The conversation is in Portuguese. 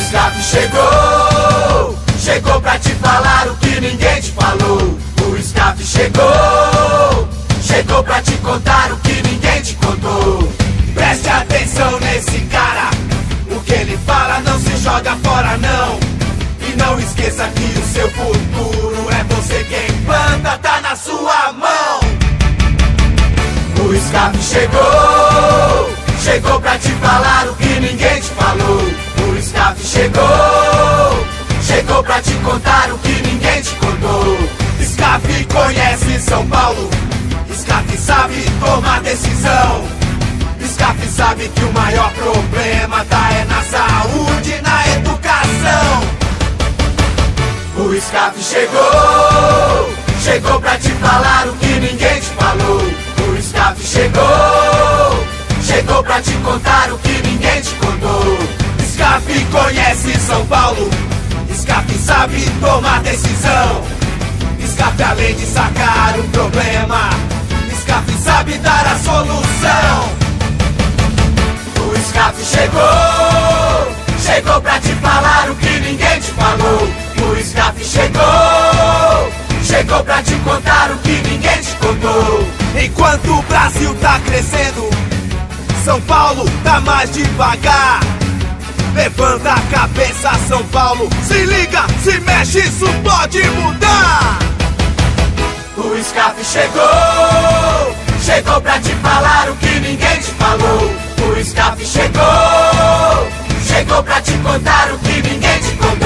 SCAF chegou, chegou pra te falar o que ninguém te falou. O SCAF chegou, chegou pra te contar o que ninguém te contou. Preste atenção nesse cara, o que ele fala não se joga fora não. E não esqueça que o seu futuro é você quem planta, tá na sua mão. O SCAF chegou, chegou pra te falar o que ninguém te falou. O SCAF chegou, chegou pra te contar o que ninguém te contou. SCAF conhece São Paulo, SCAF sabe tomar decisão. SCAF sabe que o maior problema tá é na saúde e na educação. O SCAF chegou, chegou pra te falar o que ninguém te falou. O SCAF chegou, chegou pra te contar o que ninguém te contou. SCAF conhece São Paulo, SCAF sabe tomar decisão. SCAF além de sacar o problema, SCAF sabe dar a solução. O SCAF chegou, chegou pra te falar o que ninguém te falou. O SCAF chegou, chegou pra te contar o que ninguém te contou. Enquanto o Brasil tá crescendo, São Paulo tá mais devagar. Levanta a cabeça, São Paulo, se liga, se mexe, isso pode mudar. O SCAF chegou, chegou pra te falar o que ninguém te falou. O SCAF chegou, chegou pra te contar o que ninguém te contou.